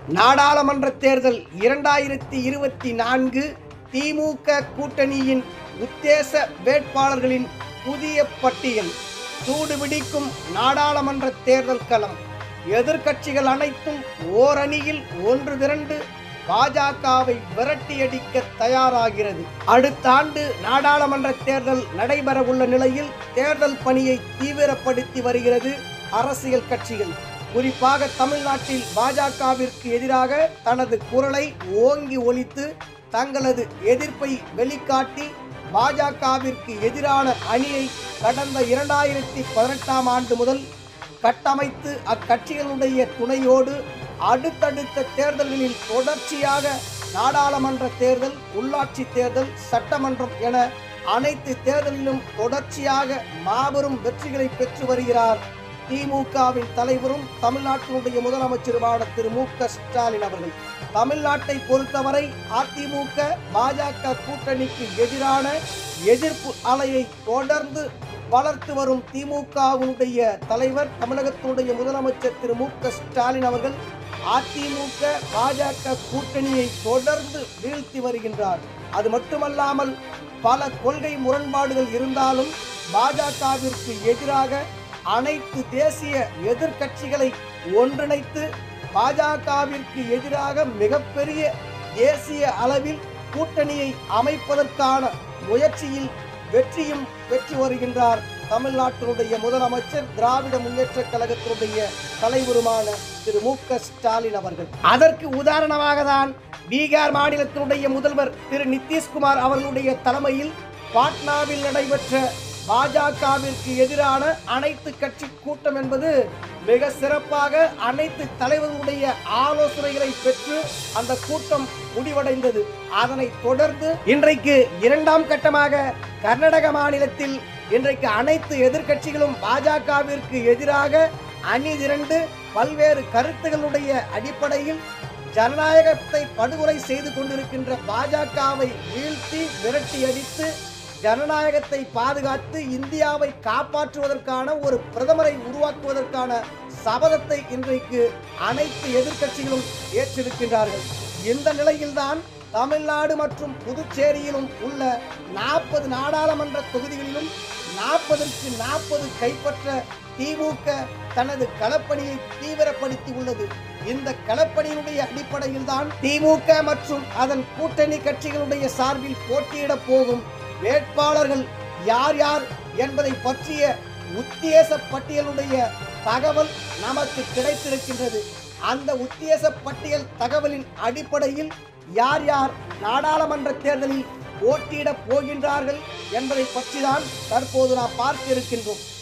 நாடாளுமன்ற தேர்தல் 2024 திமுக கூட்டணியின் உத்தேச வேட்பாளர்களின் புதிய பட்டியல். சூடுபிடிக்கும் நாடாளுமன்ற தேர்தல் களம். எதிர்க்கட்சிகள் அனைத்தும் ஓரணியில் ஒன்று திரண்டு பாஜகவை விரட்டியடிக்க தயாராகிறது. அடுத்த ஆண்டு நாடாளுமன்ற தேர்தல் நடைபெறவுள்ள நிலையில் தேர்தல் பணியை தீவிரப்படுத்தி வருகிறது அரசியல் கட்சிகள். குறிப்பாக தமிழ்நாட்டில் பாஜகவிற்கு எதிராக தனது குரலை ஓங்கி ஒலித்து தங்களது எதிர்ப்பை வெளிக்காட்டி பாஜகவிற்கு எதிரான அணியை கடந்த 2018ஆம் ஆண்டு முதல் கட்டமைத்து அக்கட்சிகளுடைய துணையோடு அடுத்தடுத்த தேர்தல்களில் தொடர்ச்சியாக நாடாளுமன்ற தேர்தல், உள்ளாட்சி தேர்தல், சட்டமன்றம் என அனைத்து தேர்தலிலும் தொடர்ச்சியாக மாபெரும் வெற்றிகளை பெற்று வருகிறார் திமுகவின் தலைவரும் தமிழ்நாட்டினுடைய முதலமைச்சருமான திரு மு.க. ஸ்டாலின் அவர்கள். தமிழ்நாட்டை பொறுத்தவரை அதிமுக பாஜக கூட்டணிக்கு எதிரான எதிர்ப்பு அலையை தொடர்ந்து வளர்த்து வரும் திமுகவுடைய தலைவர் தமிழகத்தினுடைய முதலமைச்சர் திரு மு.க. ஸ்டாலின் அவர்கள் அதிமுக பாஜக கூட்டணியை தொடர்ந்து வீழ்த்தி வருகின்றார். அது மட்டுமல்லாமல் பல கொள்கை முரண்பாடுகள் இருந்தாலும் பாஜகவிற்கு எதிராக அனைத்து தேசிய எதிர்க்கட்சிகளை ஒன்றிணைத்து பாஜகவிற்கு எதிராக மிகப்பெரிய தேசிய அளவில் கூட்டணியை அமைப்பதற்கான முயற்சியில் வெற்றியும் பெற்று வருகின்றார் தமிழ்நாட்டினுடைய முதலமைச்சர், திராவிட முன்னேற்ற கழகத்தினுடைய தலைவருமான திரு மு.க. ஸ்டாலின் அவர்கள். அதற்கு உதாரணமாக தான் பீகார் மாநிலத்தினுடைய முதல்வர் திரு நிதிஷ்குமார் அவர்களுடைய தலைமையில் பாட்னாவில் நடைபெற்ற பாஜகவிற்கு எதிரான அனைத்து கட்சி கூட்டம் என்பது மிக சிறப்பாக அனைத்து தலைவர்களுடைய ஆலோசனைகளை பெற்று அந்த கூட்டம் முடிவடைந்தது. அதனை தொடர்ந்து இன்றைக்கு இரண்டாம் கட்டமாக கர்நாடக மாநிலத்தில் இன்றைக்கு அனைத்து எதிர்க்கட்சிகளும் பாஜகவிற்கு எதிராக அணி திரண்டு பல்வேறு கருத்துகளுடைய அடிப்படையில் ஜனநாயகத்தை படுகொலை செய்து கொண்டிருக்கின்ற பாஜகவை வீழ்த்தி விரட்டி அடித்து ஜனநாயகத்தை பாதுகாத்து இந்தியாவை காப்பாற்றுவதற்கான ஒரு பிரதமரை உருவாக்குவதற்கான சபதத்தை இன்றைக்கு அனைத்து எதிர்க்கட்சிகளும் ஏற்றிருக்கின்றார்கள். இந்த நிலையில்தான் தமிழ்நாடு மற்றும் புதுச்சேரியிலும் உள்ள 40 நாடாளுமன்ற தொகுதிகளிலும் 40க்கு 40 கைப்பற்ற திமுக தனது களப்பணியை தீவிரப்படுத்தி உள்ளது. இந்த களப்பணியினுடைய அடிப்படையில் தான் திமுக மற்றும் அதன் கூட்டணி கட்சிகளுடைய சார்பில் போட்டியிட போகும் வேட்பாளர்கள் யார் யார் என்பதை பற்றிய உத்தேச பட்டியலுடைய தகவல் நமக்கு கிடைத்திருக்கின்றது. அந்த உத்தேச பட்டியல் தகவலின் அடிப்படையில் யார் யார் நாடாளுமன்ற தேர்தலில் போட்டியிட போகின்றார்கள் என்பதை பற்றி தான் தற்போது நாம் பார்க்க இருக்கின்றோம்.